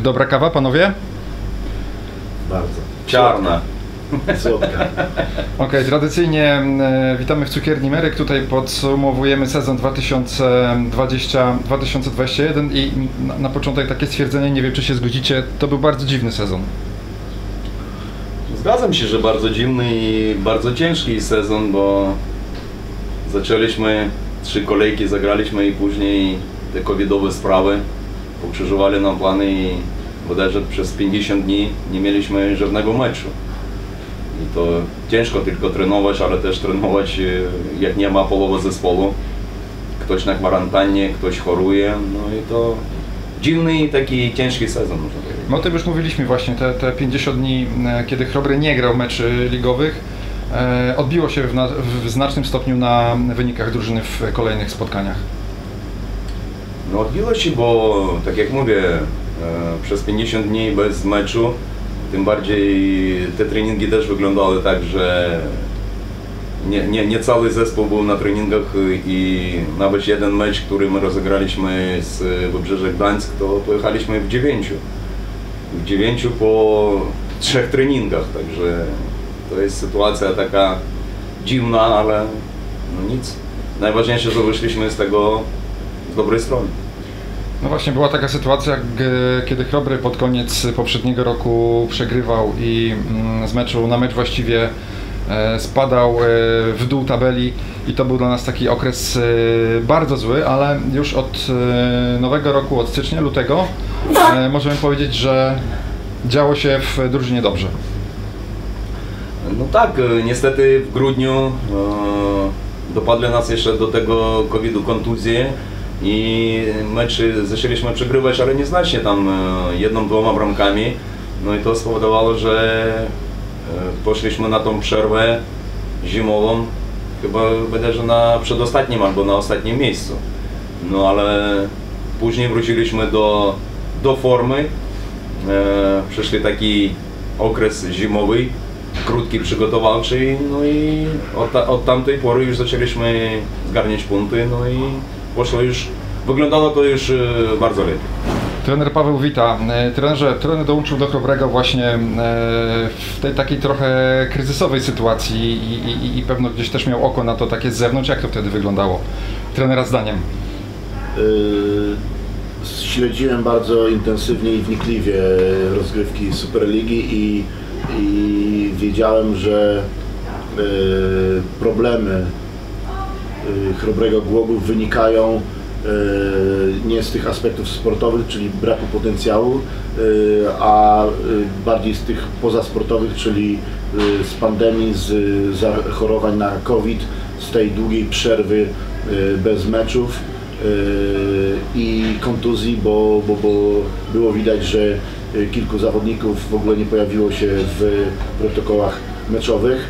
Dobra kawa, panowie? Bardzo. Czarna. Słodka. Okej, tradycyjnie witamy w Cukierni Meryk. Tutaj podsumowujemy sezon 2020-2021 i na początek takie stwierdzenie, nie wiem czy się zgodzicie, to był bardzo dziwny sezon. Zgadzam się, że bardzo dziwny i bardzo ciężki sezon, bo zaczęliśmy 3 kolejki, zagraliśmy i później te covidowe sprawy pokrzyżowali nam plany i bodajże przez 50 dni nie mieliśmy żadnego meczu. I to ciężko tylko trenować, ale też trenować jak nie ma połowy zespołu. Ktoś na kwarantannie, ktoś choruje, no i to dziwny i taki ciężki sezon, można powiedzieć. No o tym już mówiliśmy właśnie, te 50 dni, kiedy Chrobry nie grał meczy ligowych, odbiło się w znacznym stopniu na wynikach drużyny w kolejnych spotkaniach. No odbiło się, bo tak jak mówię, przez 50 dni bez meczu, tym bardziej te treningi też wyglądały tak, że nie cały zespół był na treningach i nawet jeden mecz, który my rozegraliśmy z Wybrzeża Gdańsk, to pojechaliśmy w 9. W 9 po 3 treningach, także to jest sytuacja taka dziwna, ale no nic. Najważniejsze, że wyszliśmy z tego z dobrej strony. No właśnie, była taka sytuacja, kiedy Chrobry pod koniec poprzedniego roku przegrywał i z meczu na mecz właściwie spadał w dół tabeli i to był dla nas taki okres bardzo zły, ale już od nowego roku, od stycznia, lutego możemy powiedzieć, że działo się w drużynie dobrze. No tak, niestety w grudniu dopadły nas jeszcze do tego COVID-u kontuzje i mecze zaczęliśmy przegrywać, ale nieznacznie tam 1-2 bramkami. No i to spowodowało, że poszliśmy na tą przerwę zimową, chyba będzie, że na przedostatnim albo na ostatnim miejscu. No ale później wróciliśmy do formy, przeszli taki okres zimowy, krótki, przygotowawczy, no i od tamtej pory już zaczęliśmy zgarniać punkty, no i poszło już, wyglądało to już bardzo lepiej. Trener Paweł Wita. Trener dołączył do Chrobrego właśnie w tej takiej trochę kryzysowej sytuacji i pewno gdzieś też miał oko na to takie z zewnątrz. Jak to wtedy wyglądało? Trenera zdaniem. Śledziłem bardzo intensywnie i wnikliwie rozgrywki Superligi i wiedziałem, że problemy Chrobrego Głogów wynikają nie z tych aspektów sportowych, czyli braku potencjału, a bardziej z tych pozasportowych, czyli z pandemii, z zachorowań na COVID, z tej długiej przerwy bez meczów i kontuzji, bo było widać, że kilku zawodników w ogóle nie pojawiło się w protokołach meczowych.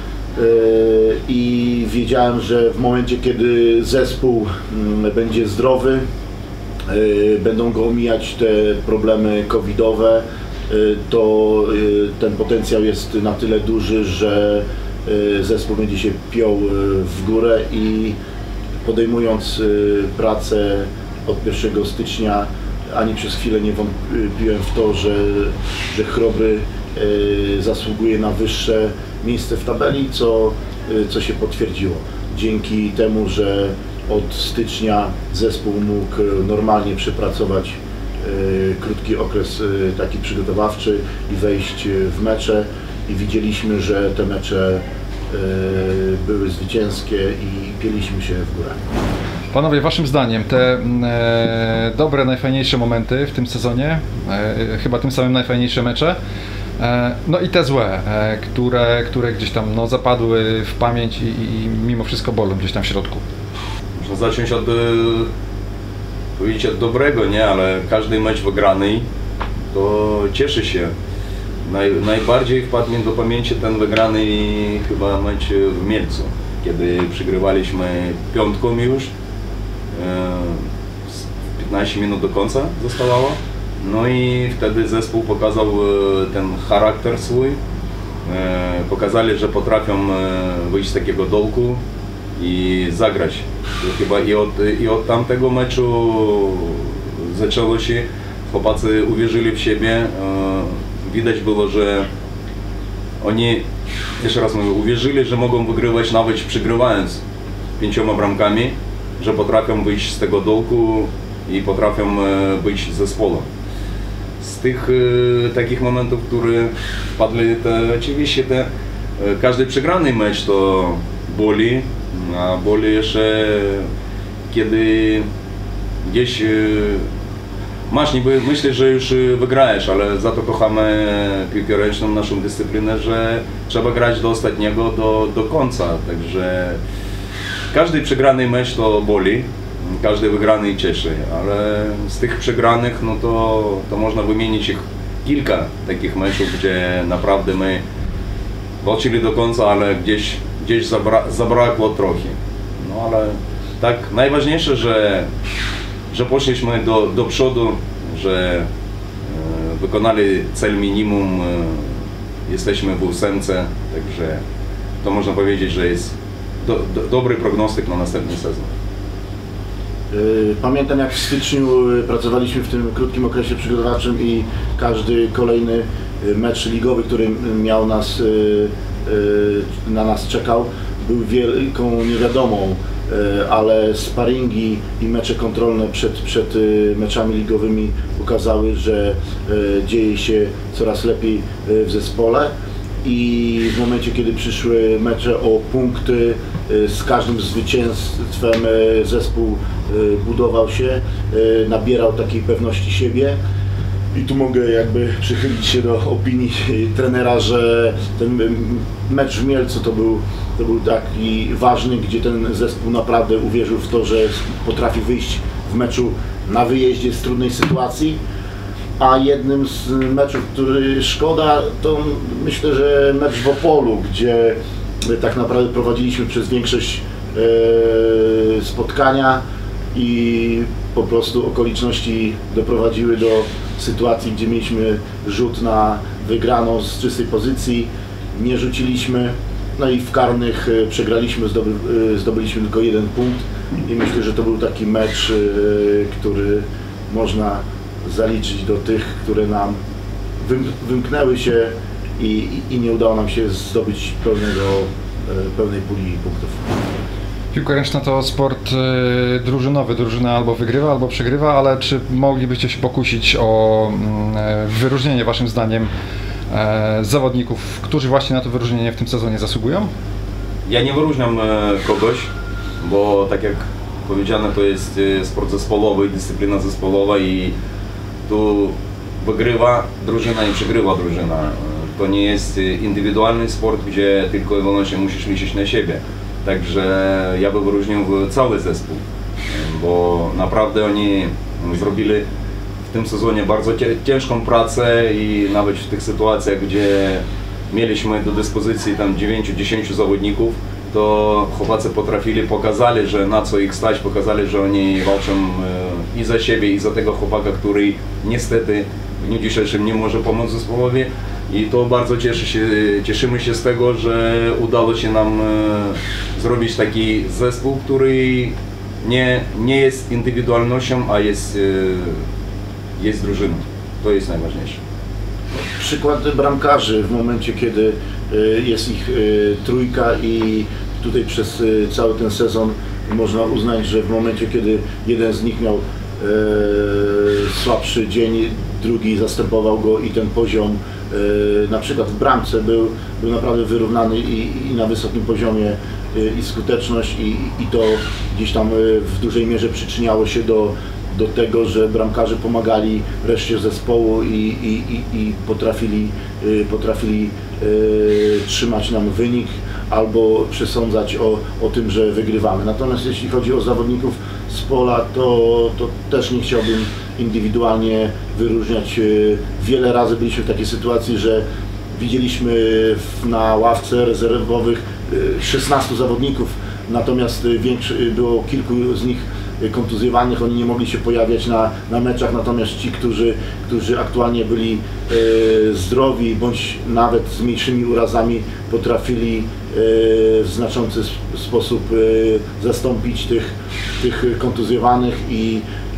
I wiedziałem, że w momencie, kiedy zespół będzie zdrowy, będą go omijać te problemy covidowe, to ten potencjał jest na tyle duży, że zespół będzie się piął w górę i podejmując pracę od 1 stycznia ani przez chwilę nie wątpiłem w to, że Chrobry zasługuje na wyższe miejsce w tabeli, co się potwierdziło. Dzięki temu, że od stycznia zespół mógł normalnie przepracować krótki okres taki przygotowawczy i wejść w mecze i widzieliśmy, że te mecze były zwycięskie i pięliśmy się w górę. Panowie, waszym zdaniem te dobre, najfajniejsze momenty w tym sezonie, chyba tym samym najfajniejsze mecze, no i te złe, które gdzieś tam no, zapadły w pamięć i mimo wszystko bolą gdzieś tam w środku. Można zacząć od, powiedzieć od dobrego, nie? Ale każdy mecz wygrany to cieszy się. Najbardziej wpadł mi do pamięci ten wygrany chyba mecz w Mielcu, kiedy przegrywaliśmy 5 już, 15 minut do końca zostawało. No i wtedy zespół pokazał ten charakter swój, pokazali, że potrafią wyjść z takiego dołku i zagrać. Chyba i od tamtego meczu zaczęło się chłopacy uwierzyli w siebie. Widać było, że oni, jeszcze raz mówię, uwierzyli, że mogą wygrywać nawet przegrywając 5 bramkami, że potrafią wyjść z tego dołku i potrafią być zespołem. Z tych takich momentów, które wpadli, to oczywiście każdy przegrany mecz to boli, a boli jeszcze kiedy gdzieś masz niby, myślisz, że już wygrajesz, ale za to kochamy piłkę ręczną, naszą dyscyplinę, że trzeba grać do ostatniego, do końca, także każdy przegrany mecz to boli, każdy wygrany cieszy, ale z tych przegranych, no to można wymienić ich kilka takich meczów, gdzie naprawdę my walczyli do końca, ale gdzieś zabrakło trochę. No ale tak, najważniejsze, że poszliśmy do przodu, że wykonali cel minimum, jesteśmy w 8, także to można powiedzieć, że jest dobry prognostyk na następny sezon. Pamiętam, jak w styczniu pracowaliśmy w tym krótkim okresie przygotowawczym i każdy kolejny mecz ligowy, który miał na nas czekał, był wielką niewiadomą, ale sparingi i mecze kontrolne przed meczami ligowymi pokazały, że dzieje się coraz lepiej w zespole. I w momencie, kiedy przyszły mecze o punkty, z każdym zwycięstwem zespół budował się, nabierał takiej pewności siebie. I tu mogę jakby przychylić się do opinii trenera, że ten mecz w Mielcu to był taki ważny, gdzie ten zespół naprawdę uwierzył w to, że potrafi wyjść w meczu na wyjeździe z trudnej sytuacji. A jednym z meczów, który szkoda, to myślę, że mecz w Opolu, gdzie tak naprawdę prowadziliśmy przez większość spotkania i po prostu okoliczności doprowadziły do sytuacji, gdzie mieliśmy rzut na wygraną z czystej pozycji, nie rzuciliśmy, no i w karnych przegraliśmy, zdobyliśmy tylko 1 punkt i myślę, że to był taki mecz, który można zaliczyć do tych, które nam wymknęły się i nie udało nam się zdobyć pełnej puli punktów. Piłka ręczna to sport drużynowy, drużyna albo wygrywa, albo przegrywa, ale czy moglibyście się pokusić o wyróżnienie waszym zdaniem zawodników, którzy właśnie na to wyróżnienie w tym sezonie zasługują? Ja nie wyróżniam kogoś, bo tak jak powiedziane, to jest sport zespołowy, dyscyplina zespołowa i tu wygrywa drużyna i przegrywa drużyna. To nie jest indywidualny sport, gdzie tylko i wyłącznie musisz liczyć na siebie. Także ja bym wyróżnił cały zespół, bo naprawdę oni zrobili w tym sezonie bardzo ciężką pracę i nawet w tych sytuacjach, gdzie mieliśmy do dyspozycji tam 9-10 zawodników, to chłopacy pokazali, że na co ich stać, pokazali, że oni walczą i za siebie, i za tego chłopaka, który niestety w dniu dzisiejszym nie może pomóc zespołowi. I to bardzo cieszymy się z tego, że udało się nam zrobić taki zespół, który nie jest indywidualnością, a jest drużyną. To jest najważniejsze. Przykład bramkarzy w momencie, kiedy jest ich trójka i tutaj przez cały ten sezon można uznać, że w momencie, kiedy jeden z nich miał słabszy dzień, drugi zastępował go i ten poziom na przykład w bramce był naprawdę wyrównany i na wysokim poziomie i skuteczność i to gdzieś tam w dużej mierze przyczyniało się do tego, że bramkarze pomagali reszcie zespołu i potrafili trzymać nam wynik albo przesądzać o tym, że wygrywamy. Natomiast jeśli chodzi o zawodników z pola, to też nie chciałbym indywidualnie wyróżniać. Wiele razy byliśmy w takiej sytuacji, że widzieliśmy na ławce rezerwowych 16 zawodników, natomiast było kilku z nich kontuzjowanych, oni nie mogli się pojawiać na meczach, natomiast ci, którzy aktualnie byli zdrowi, bądź nawet z mniejszymi urazami, potrafili w znaczący sposób zastąpić tych kontuzjowanych i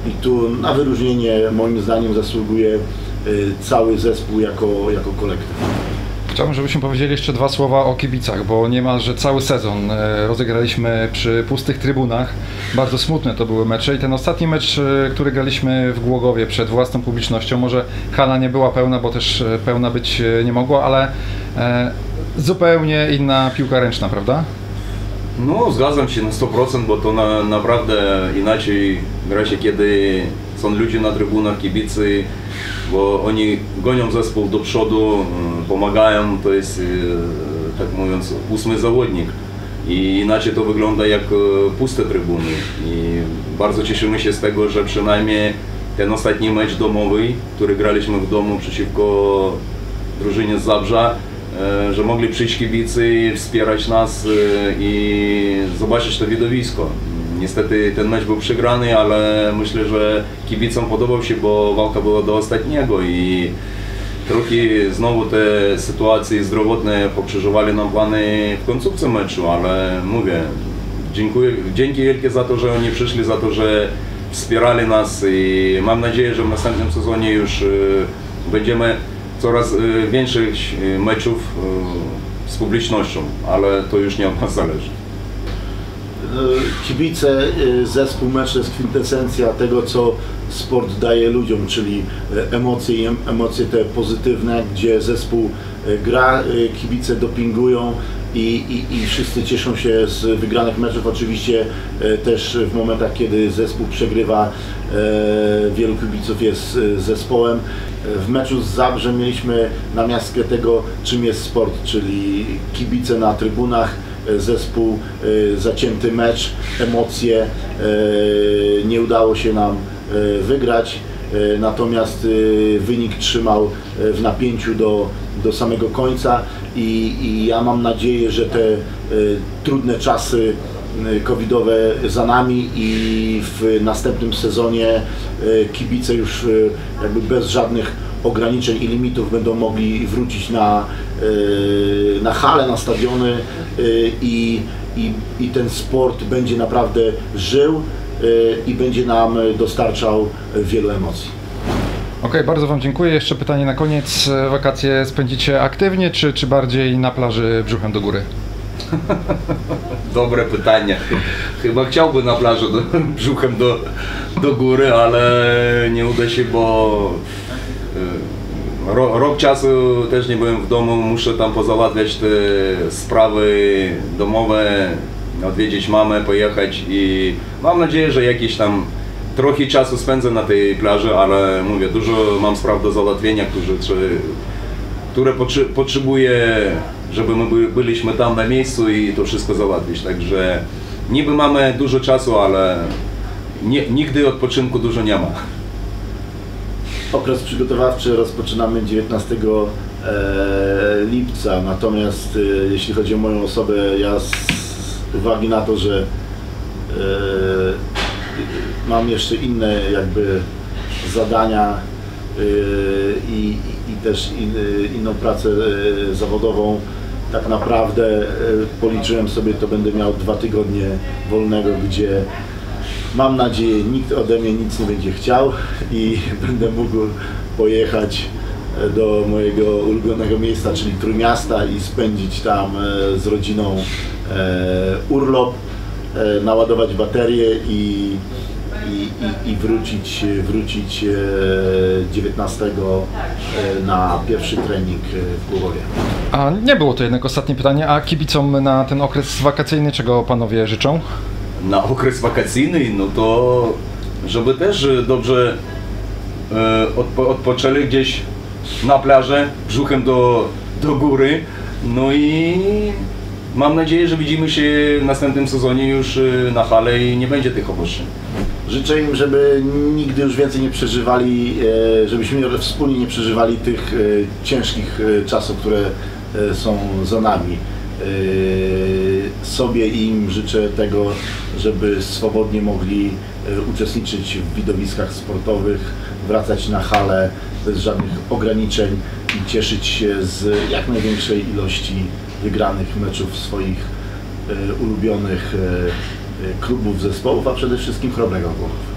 i tu na wyróżnienie moim zdaniem zasługuje cały zespół jako kolektyw. Chciałbym, żebyśmy powiedzieli jeszcze dwa słowa o kibicach, bo niemalże cały sezon rozegraliśmy przy pustych trybunach. Bardzo smutne to były mecze i ten ostatni mecz, który graliśmy w Głogowie przed własną publicznością, może hala nie była pełna, bo też pełna być nie mogła, ale zupełnie inna piłka ręczna, prawda? No, zgadzam się na 100%, bo to naprawdę inaczej gra się, kiedy są ludzie na trybunach, kibicy, bo oni gonią zespół do przodu, pomagają, to jest, tak mówiąc, 8. zawodnik. I inaczej to wygląda jak puste trybuny. I bardzo cieszymy się z tego, że przynajmniej ten ostatni mecz domowy, który graliśmy w domu przeciwko drużynie z Zabrza, że mogli przyjść kibicy, wspierać nas i zobaczyć to widowisko. Niestety ten mecz był przegrany, ale myślę, że kibicom podobał się, bo walka była do ostatniego i trochę znowu te sytuacje zdrowotne pokrzyżowali nam plany w końcówce meczu, ale mówię, dzięki wielkie za to, że oni przyszli, za to, że wspierali nas i mam nadzieję, że w następnym sezonie już będziemy coraz większych meczów z publicznością, ale to już nie od nas zależy. Kibice, zespół, mecz to jest kwintesencja tego, co sport daje ludziom, czyli emocje te pozytywne, gdzie zespół gra, kibice dopingują i wszyscy cieszą się z wygranych meczów. Oczywiście też w momentach, kiedy zespół przegrywa, wielu kibiców jest zespołem. W meczu z Zabrzem mieliśmy namiastkę tego, czym jest sport, czyli kibice na trybunach, zespół, zacięty mecz, emocje. Nie udało się nam wygrać, natomiast wynik trzymał w napięciu do samego końca i ja mam nadzieję, że te trudne czasy covidowe za nami i w następnym sezonie kibice już jakby bez żadnych ograniczeń i limitów będą mogli wrócić na hale, na stadiony i ten sport będzie naprawdę żył i będzie nam dostarczał wielu emocji. Okej, bardzo Wam dziękuję. Jeszcze pytanie na koniec. Wakacje spędzicie aktywnie, czy bardziej na plaży brzuchem do góry? Dobre pytanie. Chyba chciałbym na plaży brzuchem do góry, ale nie uda się, bo rok czasu też nie byłem w domu, muszę tam pozałatwiać te sprawy domowe, odwiedzić mamę, pojechać i mam nadzieję, że jakieś tam trochę czasu spędzę na tej plaży, ale mówię, dużo mam spraw do załatwienia, które potrzebuję, żeby my byliśmy tam na miejscu i to wszystko załatwić, także niby mamy dużo czasu, ale nigdy odpoczynku dużo nie ma. Okres przygotowawczy rozpoczynamy 19 lipca, natomiast jeśli chodzi o moją osobę, ja z uwagi na to, że mam jeszcze inne jakby zadania i też inną pracę zawodową, tak naprawdę policzyłem sobie, to będę miał 2 tygodnie wolnego, gdzie mam nadzieję, nikt ode mnie nic nie będzie chciał i będę mógł pojechać do mojego ulubionego miejsca, czyli Trójmiasta i spędzić tam z rodziną urlop, naładować baterię i wrócić 19 na pierwszy trening w Głogowie. A nie było to jednak ostatnie pytanie, a kibicom na ten okres wakacyjny czego panowie życzą? Na okres wakacyjny, no to żeby też dobrze odpoczęli gdzieś na plaży, brzuchem do góry, no i mam nadzieję, że widzimy się w następnym sezonie już na hale i nie będzie tych obostrzeń. Życzę im, żeby nigdy już więcej nie przeżywali, żebyśmy wspólnie nie przeżywali tych ciężkich czasów, które są za nami. Sobie i im życzę tego, żeby swobodnie mogli uczestniczyć w widowiskach sportowych, wracać na hale bez żadnych ograniczeń i cieszyć się z jak największej ilości wygranych meczów swoich ulubionych klubów, zespołów, a przede wszystkim Chrobrego Głogów.